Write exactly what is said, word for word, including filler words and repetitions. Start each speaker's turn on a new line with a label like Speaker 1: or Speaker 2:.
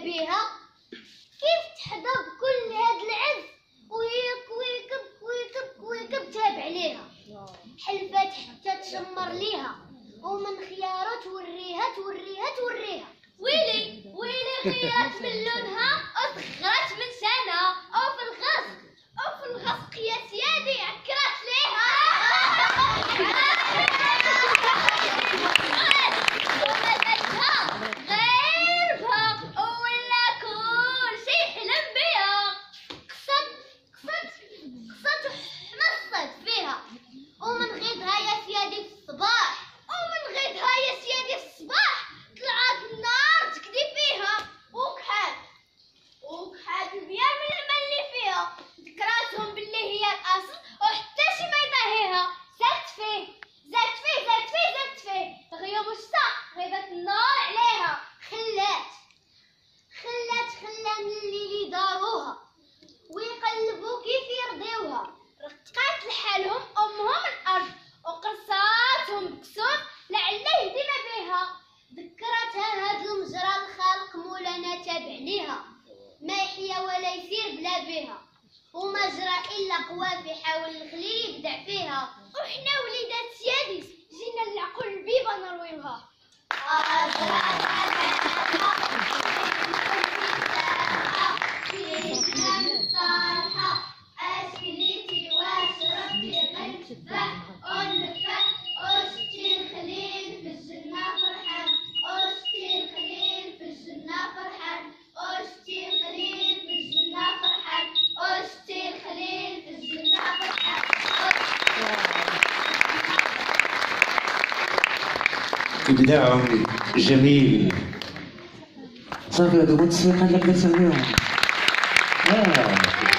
Speaker 1: بيها، كيف تحظى بكل هاد العز وهي كويكب كويكب كويكب تاب عليها، حلفات حتى تشمر ليها ومن خيارات توريها توريها توريها.
Speaker 2: ويلي ويلي غيرت من لونها وصغرت من سنة، أو في الغسق أو في الغسق يا سيادي عكرت ليها. ومدتها غيرها ولا كل شي حلم بيها،
Speaker 1: قصد قصد قصد وحمصت فيها ومن غيدها يا سيادي في الصباح،
Speaker 2: ومن غيدها يا سيادي في الصباح طلعت النار تكدي فيها، وكحال وكحال البيا من الماء اللي فيها، ذكراتهم باللي هي الأصل وحتى شي ما يطهيها، زادت فيه زادت فيه زادت فيه زادت فيه، غيوم الشتا غيبت النار عليها.
Speaker 1: خلات خلات خلا من اللي داروها ويقلبوا كيف يرضيوها،
Speaker 2: رقات لحالهم أمهم الأرض وقرصاتهم بكسوف لعله يهدم بيها،
Speaker 1: ذكرتها هاد المجرى الخالق مولانا تابع ليها، ما يحيا ولا يسير بلا بيها، وما جرى إلا قوافي حاول الخليل يبدع فيها.
Speaker 2: وحنا وليدات سيادي جينا نلعقوا البيبة نرويوها.
Speaker 3: إبداع جميل. صافي هادو هما التسويقات اللي قدرت نسميهم. آه.